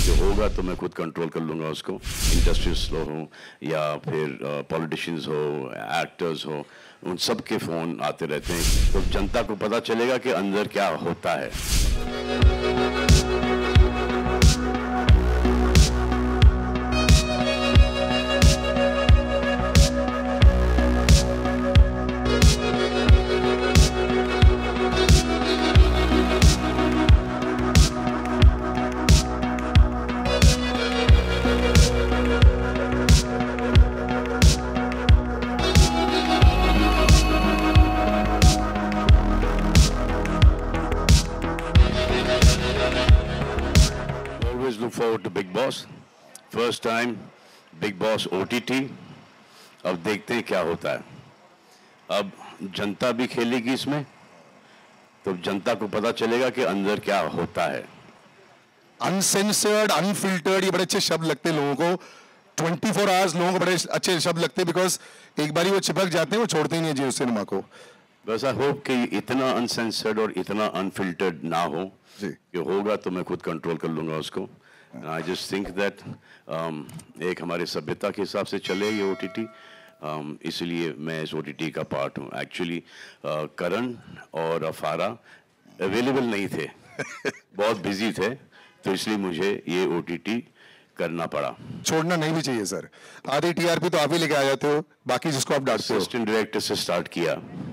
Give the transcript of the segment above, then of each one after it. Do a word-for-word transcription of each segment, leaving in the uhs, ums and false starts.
जो होगा तो मैं खुद कंट्रोल कर लूँगा उसको। इंडस्ट्रियलिस्ट लोग हों या फिर पॉलिटिशियंस हो, एक्टर्स हो, उन सब के फ़ोन आते रहते हैं, तो जनता को पता चलेगा कि अंदर क्या होता है। Always look forward to Big Boss. First time Big Boss O T T. अब देखते हैं क्या होता है। अब जनता भी खेलेगी इसमें, तो जनता को पता चलेगा कि अंदर क्या होता है। अनसेंसर्ड, अनफिल्टर्ड, ये बड़े अच्छे शब्द लगते हैं लोगों को। ट्वेंटी फोर आवर्स लोगों को बड़े अच्छे शब्द लगते हैं, बिकॉज एक बारी वो चिपक जाते हैं, वो छोड़ते ही नहीं है जियो सिनेमा को। बस आई होप कि इतना अनसेंसर्ड और इतना अनफिल्टर्ड ना हो जी। कि होगा तो मैं खुद कंट्रोल कर लूँगा उसको। आई जस्ट थिंक दैट एक हमारे सभ्यता के हिसाब से चले ये ओ टी टी, इसलिए मैं इस ओ टी टी का पार्ट हूँ। एक्चुअली करण और अफारा अवेलेबल नहीं थे, बहुत बिजी थे, तो इसलिए मुझे ये ओ टी टी करना पड़ा। छोड़ना नहीं भी चाहिए सर। आधी टीआरपी तो आप ही लेके आ जाते हो, बाकी जिसको आप डांटते हो। असिस्टेंट डायरेक्टर से स्टार्ट किया,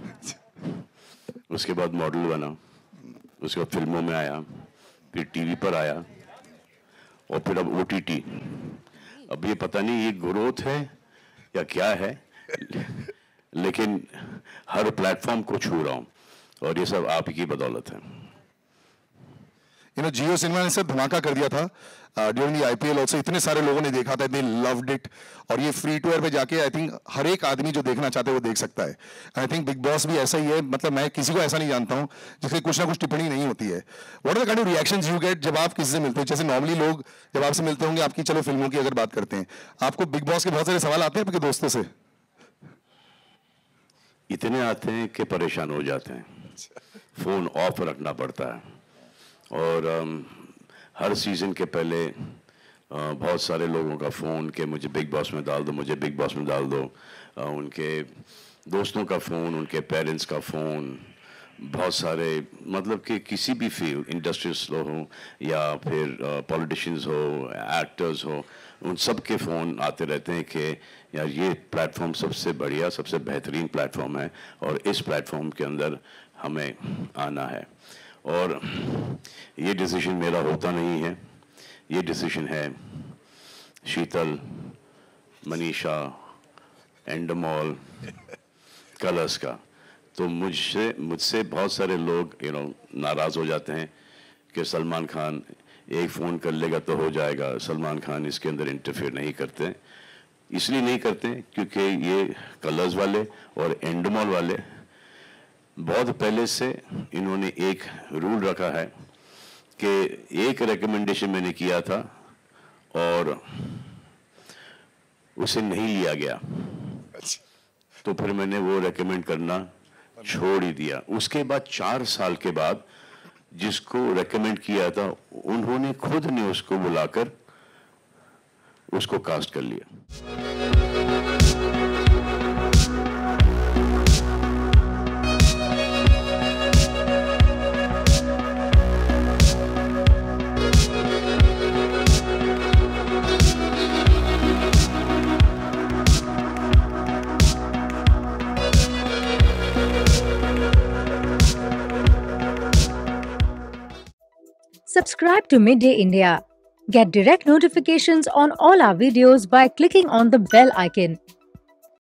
उसके बाद मॉडल बना, उसके बाद फिल्मों में आया, फिर टीवी पर आया, और फिर अब ओ टी टी। अब ये पता नहीं ये ग्रोथ है या क्या है, लेकिन हर प्लेटफॉर्म को छू रहा हूँ, और ये सब आप ही की बदौलत है। यू नो जियो सिनेमा ने सर धमाका कर दिया था ड्यूरिंग द आईपीएल ऑल्सो। इतने सारे लोगों ने देखा था, दे लव्ड इट, और ये फ्री टू एयर पे जाके आई थिंक हर एक आदमी जो देखना चाहते है वो देख सकता है। आई थिंक बिग बॉस भी ऐसा ही है, मतलब मैं किसी को ऐसा नहीं जानता हूँ जिसकी कुछ ना कुछ टिप्पणी नहीं होती है। What are the kind of reactions you get जब आप किसी से मिलते हो? जैसे नॉर्मली लोग जब आपसे मिलते होंगे, आपकी चलो फिल्मों की अगर बात करते हैं, आपको बिग बॉस के बहुत सारे सवाल आते हैं आपके दोस्तों से? इतने आते हैं कि परेशान हो जाते हैं, फ़ोन ऑफ रखना पड़ता है। और um, हर सीज़न के पहले uh, बहुत सारे लोगों का फ़ोन कि मुझे बिग बॉस में डाल दो, मुझे बिग बॉस में डाल दो। uh, उनके दोस्तों का फ़ोन, उनके पेरेंट्स का फ़ोन, बहुत सारे, मतलब कि किसी भी फील्ड, इंडस्ट्रियलिस्ट लोग हों या फिर पॉलिटिशियंस हो, एक्टर्स हो, उन सब के फ़ोन आते रहते हैं कि यार ये प्लेटफॉर्म सबसे बढ़िया, सबसे बेहतरीन प्लेटफॉर्म है, और इस प्लेटफॉर्म के अंदर हमें आना है। और ये डिसीजन मेरा होता नहीं है, ये डिसीजन है शीतल, मनीषा, एंडमॉल, कलर्स का। तो मुझसे मुझसे बहुत सारे लोग यू नो नाराज़ हो जाते हैं कि सलमान खान एक फ़ोन कर लेगा तो हो जाएगा, सलमान खान इसके अंदर इंटरफेयर नहीं करते। इसलिए नहीं करते क्योंकि ये कलर्स वाले और एंडमॉल वाले बहुत पहले से इन्होंने एक रूल रखा है कि एक रिकमेंडेशन मैंने किया था और उसे नहीं लिया गया, तो फिर मैंने वो रेकमेंड करना छोड़ ही दिया। उसके बाद चार साल के बाद जिसको रेकमेंड किया था उन्होंने खुद ने उसको बुलाकर उसको कास्ट कर लिया। Subscribe to Midday India. Get direct notifications on all our videos by clicking on the bell icon.